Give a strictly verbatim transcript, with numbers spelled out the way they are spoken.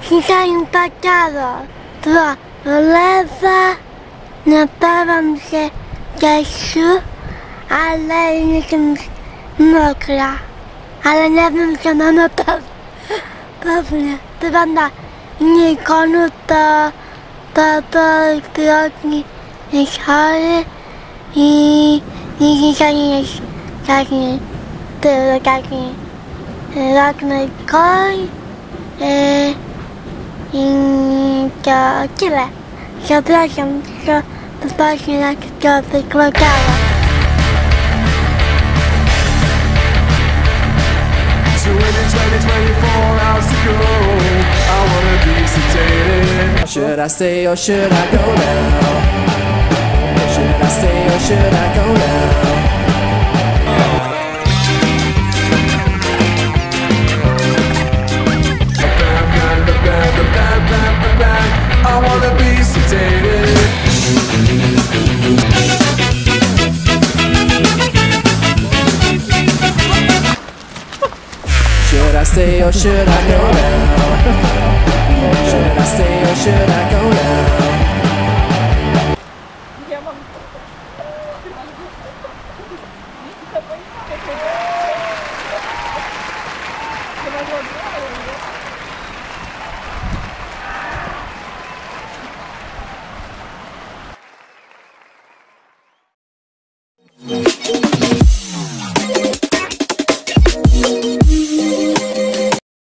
Dzisiaj padało, to lewa, napawam się deszczu, ale jestem mokra. Ale nie wiem, czy mam na pewnie. Wygląda nikonu, to to tygodni jest chory i, i dzisiaj jest taki, taki rokny koń i, i to tyle. Przepraszam, że właśnie jak to wyglądało. Should I stay or should I go now? Should I stay or should I go now? I wanna be sedated. Should I stay or should I go now? Should I stay or should I go now?